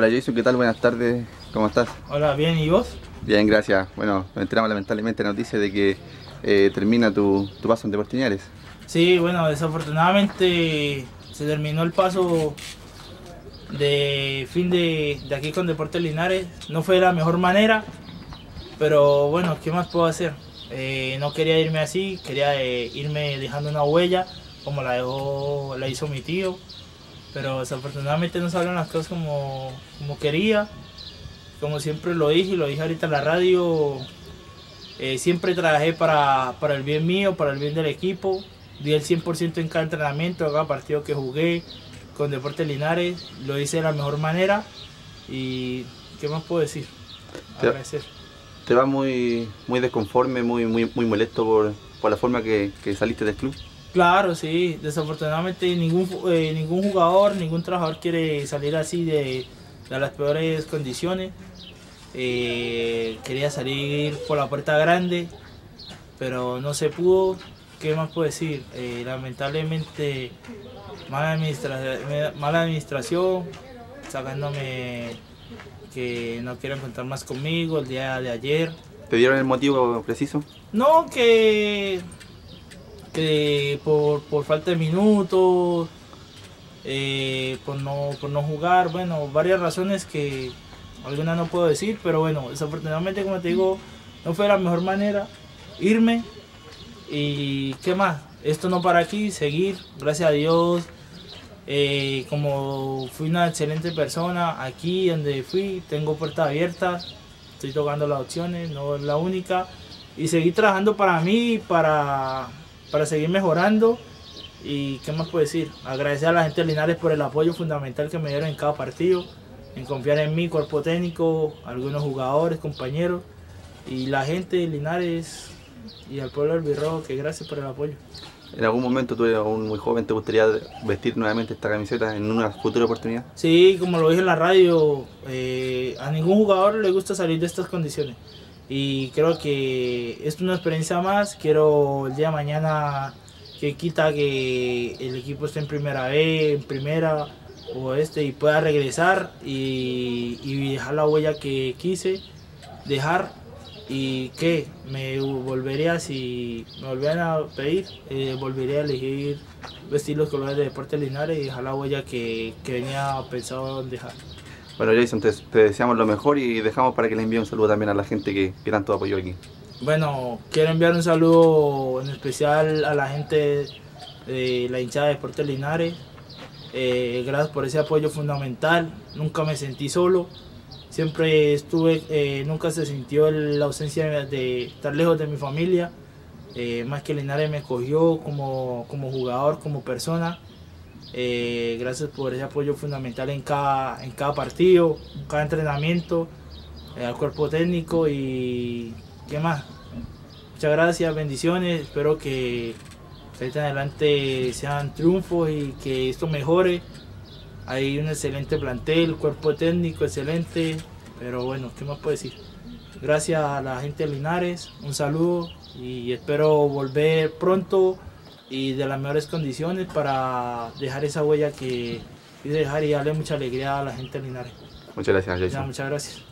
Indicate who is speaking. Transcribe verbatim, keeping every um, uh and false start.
Speaker 1: Hola Jason, ¿qué tal? Buenas tardes, ¿cómo estás?
Speaker 2: Hola, bien, ¿y vos?
Speaker 1: Bien, gracias. Bueno, nos enteramos lamentablemente la noticia de que eh, termina tu, tu paso en Deportes Linares.
Speaker 2: Sí, bueno, desafortunadamente se terminó el paso de fin de, de aquí con Deportes Linares. No fue de la mejor manera, pero bueno, ¿qué más puedo hacer? Eh, no quería irme así, quería eh, irme dejando una huella como la, dejó, la hizo mi tío, pero desafortunadamente no salieron las cosas como, como quería. Como siempre lo dije y lo dije ahorita en la radio, eh, siempre trabajé para, para el bien mío, para el bien del equipo. Di el cien por ciento en cada entrenamiento, en cada partido que jugué con Deportes Linares. Lo hice de la mejor manera y ¿qué más puedo decir?
Speaker 1: Te,
Speaker 2: Agradecer.
Speaker 1: te vas muy, muy desconforme, muy, muy, muy molesto por, por la forma que, que saliste del club.
Speaker 2: Claro, sí, desafortunadamente ningún, eh, ningún jugador, ningún trabajador quiere salir así de, de las peores condiciones. Eh, quería salir por la puerta grande, pero no se pudo. ¿Qué más puedo decir? Eh, lamentablemente, mala, administra mala administración, sacándome que no quieren contar más conmigo el día de ayer.
Speaker 1: ¿Te dieron el motivo preciso?
Speaker 2: No, que, que por, por falta de minutos, eh, por, no, por no jugar, bueno, varias razones que algunas no puedo decir, pero bueno, desafortunadamente, como te digo, no fue la mejor manera irme. Y qué más, esto no para aquí, seguir, gracias a Dios, eh, como fui una excelente persona, aquí donde fui, tengo puertas abiertas, estoy tocando las opciones, no es la única, y seguir trabajando para mí, para, para seguir mejorando. Y qué más puedo decir, agradecer a la gente de Linares por el apoyo fundamental que me dieron en cada partido, en confiar en mí, cuerpo técnico, algunos jugadores, compañeros, y la gente de Linares y al pueblo del Birrojo, que gracias por el apoyo.
Speaker 1: ¿En algún momento tú eres aún muy joven, te gustaría vestir nuevamente esta camiseta en una futura oportunidad?
Speaker 2: Sí, como lo dije en la radio, eh, a ningún jugador le gusta salir de estas condiciones. Y creo que esto es una experiencia más. Quiero el día de mañana que quita que el equipo esté en primera B, en primera o este y pueda regresar y, y dejar la huella que quise dejar. Y que me volvería, si me volvieran a pedir, eh, volvería a elegir vestir los colores de Deportes Linares y dejar la huella que, que venía pensado en dejar.
Speaker 1: Bueno Jason, te, te deseamos lo mejor y dejamos para que le envíe un saludo también a la gente que, que tanto apoyó aquí.
Speaker 2: Bueno, quiero enviar un saludo en especial a la gente de la hinchada de Deportes Linares. Eh, gracias por ese apoyo fundamental, nunca me sentí solo. Siempre estuve, eh, nunca se sintió la ausencia de estar lejos de mi familia. Eh, más que Linares me cogió como, como jugador, como persona. Eh, gracias por ese apoyo fundamental en cada, en cada partido, en cada entrenamiento, eh, al cuerpo técnico y ¿qué más? Muchas gracias, bendiciones. Espero que de ahí en adelante sean triunfos y que esto mejore. Hay un excelente plantel, cuerpo técnico excelente, pero bueno, ¿qué más puedo decir? Gracias a la gente de Linares, un saludo y espero volver pronto y de las mejores condiciones para dejar esa huella que quise dejar y darle mucha alegría a la gente de Linares.
Speaker 1: Muchas gracias, Jason.
Speaker 2: Ya, muchas gracias.